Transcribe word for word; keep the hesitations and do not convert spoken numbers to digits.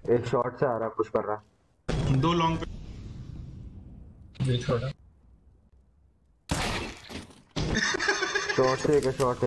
एक शॉट से आ रहा, पुश कर रहा। दो लॉन्ग पे छोड़ा शॉट से एक शॉट